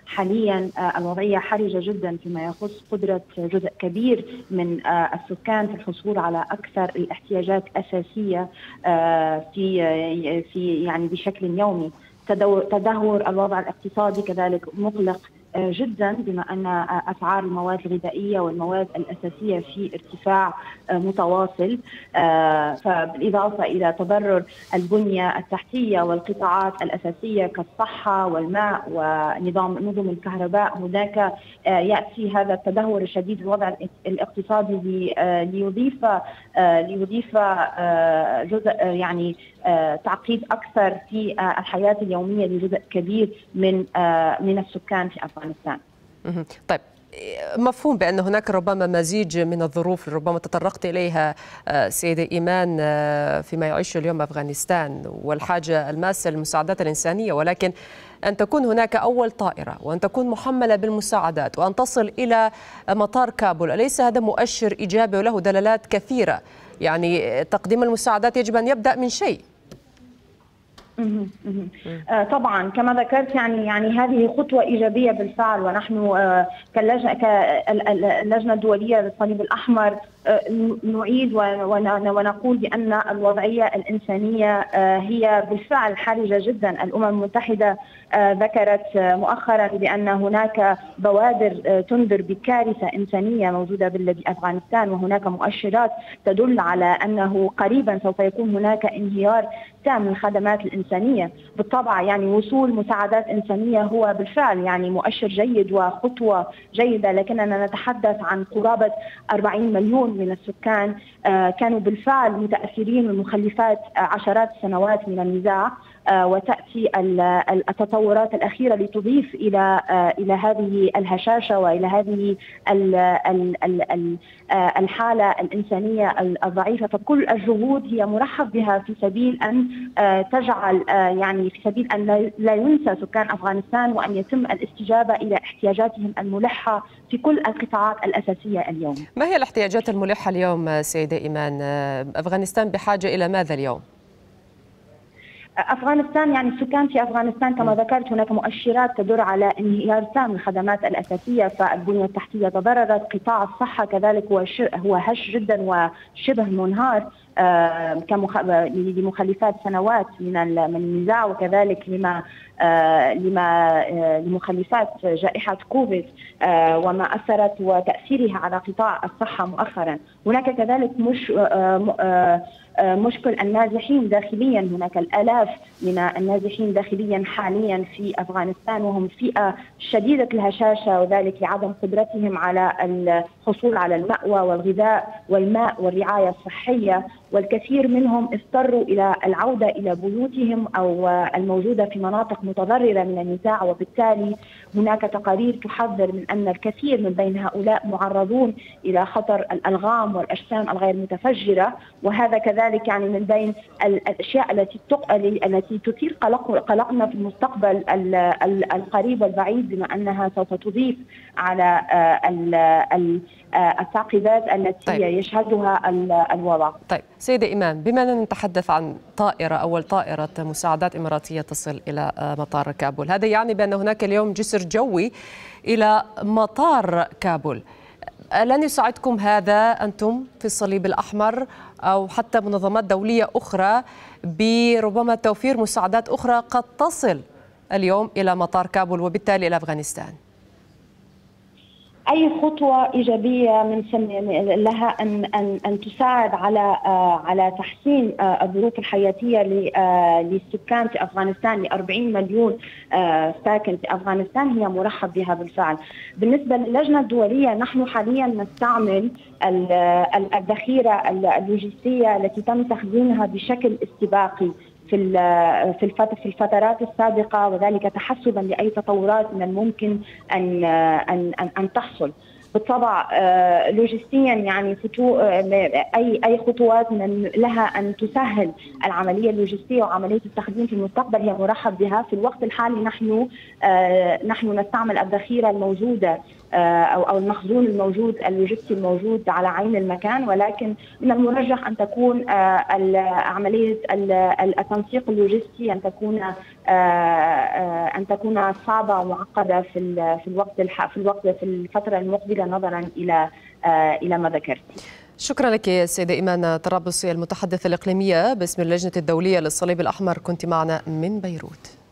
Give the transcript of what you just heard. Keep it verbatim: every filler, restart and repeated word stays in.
حاليا الوضعية حرجة جدا فيما يخص قدرة جزء كبير من السكان في الحصول على أكثر الاحتياجات الأساسية في في يعني بشكل يومي. تدهور الوضع الاقتصادي كذلك مقلق جدا، بما أن أسعار المواد الغذائية والمواد الأساسية في ارتفاع متواصل، فبالإضافة إلى تضرر البنية التحتية والقطاعات الأساسية كالصحة والماء ونظام نظم الكهرباء. هناك يأتي هذا التدهور الشديد في الوضع الاقتصادي ليضيف ليضيف جزء يعني تعقيد أكثر في الحياة اليومية لجزء كبير من من السكان في أفغانستان. طيب، مفهوم بأن هناك ربما مزيج من الظروف ربما تطرقت إليها سيدة إيمان فيما يعيشه اليوم أفغانستان والحاجة الماسة للمساعدات الإنسانية، ولكن أن تكون هناك أول طائرة وأن تكون محملة بالمساعدات وأن تصل إلى مطار كابول، أليس هذا مؤشر إيجابي وله دلالات كثيرة؟ يعني تقديم المساعدات يجب أن يبدأ من شيء. طبعا كما ذكرت يعني يعني هذه خطوة إيجابية بالفعل، ونحن كاللجنة كاللجنة الدولية للصليب الأحمر نعيد ونقول بأن الوضعية الإنسانية هي بالفعل حرجة جدا. الأمم المتحدة ذكرت مؤخرا بأن هناك بوادر تنذر بكارثة إنسانية موجودة بأفغانستان، وهناك مؤشرات تدل على أنه قريبا سوف يكون هناك انهيار تام للخدمات الإنسانية. بالطبع يعني وصول مساعدات إنسانية هو بالفعل يعني مؤشر جيد وخطوة جيدة، لكننا نتحدث عن قرابة أربعين مليون من السكان كانوا بالفعل متأثرين من مخلفات عشرات السنوات من النزاع، وتأتي التطورات الأخيرة لتضيف إلى إلى هذه الهشاشة وإلى هذه الحالة الإنسانية الضعيفة. فكل الجهود هي مرحب بها في سبيل أن تجعل يعني في سبيل أن لا ينسى سكان أفغانستان وأن يتم الاستجابة إلى احتياجاتهم الملحة في كل القطاعات الأساسية اليوم. ما هي الاحتياجات الملحة اليوم سيدة إيمان؟ أفغانستان بحاجة إلى ماذا اليوم؟ أفغانستان يعني السكان في أفغانستان كما ذكرت هناك مؤشرات تدل على انهيار تام للخدمات الأساسية، فالبنية التحتية تضررت، قطاع الصحة كذلك هو هو هش جدا وشبه منهار لمخلفات سنوات من من النزاع، وكذلك لما لما لمخلفات جائحة كوفيد وما أثرت وتأثيرها على قطاع الصحة مؤخرا. هناك كذلك مش مشكل النازحين داخليا، هناك الآلاف من النازحين داخليا حاليا في أفغانستان، وهم فئة شديدة الهشاشة، وذلك لعدم قدرتهم على الحصول على المأوى والغذاء والماء والرعاية الصحية، والكثير منهم اضطروا إلى العودة إلى بيوتهم أو الموجودة في مناطق متضررة من النزاع، وبالتالي هناك تقارير تحذر من أن الكثير من بين هؤلاء معرضون إلى خطر الألغام والأجسام الغير متفجرة. وهذا كذلك يعني من بين الأشياء التي التي تثير قلق قلقنا في المستقبل القريب والبعيد، بما أنها سوف تضيف على التعقيدات التي طيب. يشهدها الوضع. طيب سيدة إيمان، بما أننا نتحدث عن طائرة أول طائرة مساعدات إماراتية تصل إلى مطار كابول، هذا يعني بأن هناك اليوم جسر جوي إلى مطار كابول. لن يساعدكم هذا أنتم في الصليب الأحمر أو حتى منظمات دولية أخرى بربما توفير مساعدات أخرى قد تصل اليوم إلى مطار كابول وبالتالي إلى أفغانستان؟ أي خطوة إيجابية من لها أن أن أن تساعد على على تحسين الظروف الحياتية للسكان في أفغانستان، ل أربعين مليون ساكن في أفغانستان، هي مرحب بها بالفعل. بالنسبة للجنة الدولية، نحن حاليا نستعمل الذخيرة اللوجستية التي تم تخزينها بشكل استباقي في في في الفترات السابقة، وذلك تحسبا لأي تطورات من الممكن أن أن أن تحصل. بالطبع لوجستيا يعني أي أي خطوات من لها أن تسهل العملية اللوجستية وعملية التخزين في المستقبل هي مرحب بها. في الوقت الحالي نحن نحن نستعمل الذخيرة الموجودة أو أو المخزون الموجود اللوجستي الموجود على عين المكان، ولكن من المرجح أن تكون عملية التنسيق اللوجستي أن تكون أن تكون صعبة ومعقدة في في الوقت في الوقت في الفترة المقبلة نظرا إلى إلى ما ذكرت. شكرا لك السيدة إيمان طرابلسي المتحدثة الإقليمية باسم اللجنة الدولية للصليب الأحمر، كنت معنا من بيروت.